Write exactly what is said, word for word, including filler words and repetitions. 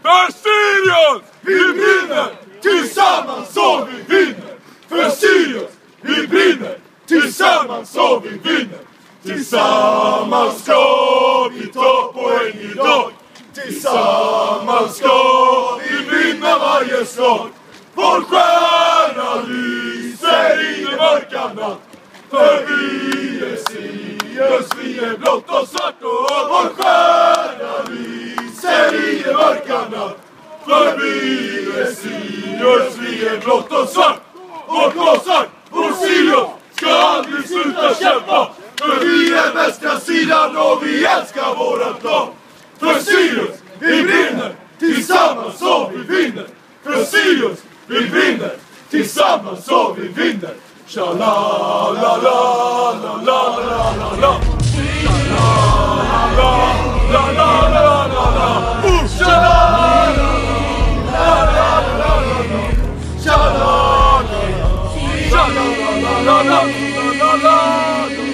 För Sirius! Vi brinner! Tillsammans så vi vinner! För Sirius! Vi brinner! Tillsammans så vi vinner! Tillsammans ska vi ta poäng idag! Tillsammans ska vi vinna varje slag! Vår stjärna lyser i den mörka natt! För vi är Sirius, vi är blått och svart, och vår stjärna lyser i den mörka natt! För vi är Sirius, vi är blått och svart, och blåsar vår Sirius ska aldrig sluta kämpa! För vi är västra sidan och vi älskar vårat lag! För Sirius, vi brinner, tillsammans så vi vinner! För Sirius, vi brinner, tillsammans så vi vinner! Sha la la la la la la la la. Sha la la la la la la la. Sha la la la la la la. Sha la la la la la la la la.